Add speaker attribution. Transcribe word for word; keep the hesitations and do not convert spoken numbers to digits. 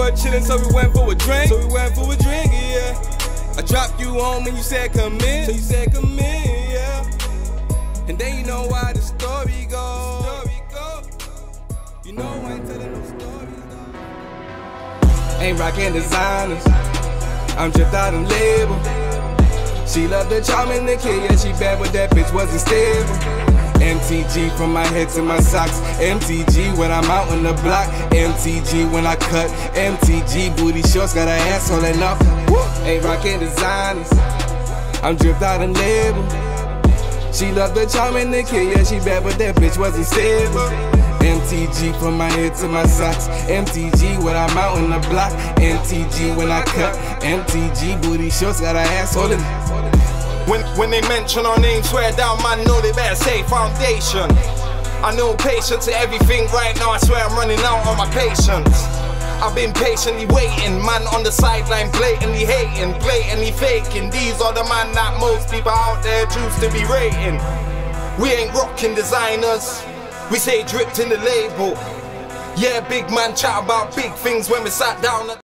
Speaker 1: were chillin', so we went for a drink. So we went for a drink, yeah. I dropped you home and you said come in. So you said come in, yeah. And then you know why the story goes. Story go. You know I ain't telling no stories though. Ain't rockin' designers, I'm dripped out and label. She loved the charm in the kid, yeah, she bad, but that bitch wasn't stable. M T G from my head to my socks. M T G when I'm out on the block. M T G when I cut. M T G booty shorts, got her ass all enough. Ain't rockin' designers, I'm dripped out and label. She loved the charm in the kid, yeah, she bad, but that bitch wasn't stable. M T G from my head to my socks. M T G when I'm out on the block. M T G when I cut. M T G booty shorts, got her ass all enough.
Speaker 2: When, when they mention our name, swear down, man, know they better say foundation. I know patience to everything right now, I swear I'm running out on my patience. I've been patiently waiting, man on the sideline, blatantly hating, blatantly faking. These are the man that most people out there choose to be rating. We ain't rocking designers, we say dripped in the label. Yeah, big man chat about big things when we sat down at